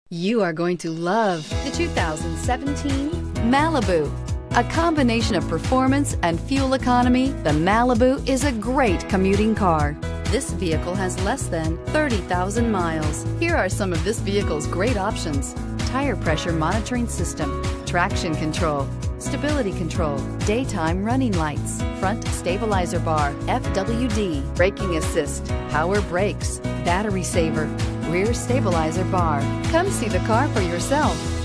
You are going to love the 2017 Malibu. A combination of performance and fuel economy, the Malibu is a great commuting car. This vehicle has less than 30,000 miles. Here are some of this vehicle's great options: tire pressure monitoring system, traction control, stability control, daytime running lights, front stabilizer bar, FWD, braking assist, power brakes, battery saver, rear stabilizer bar. Come see the car for yourself.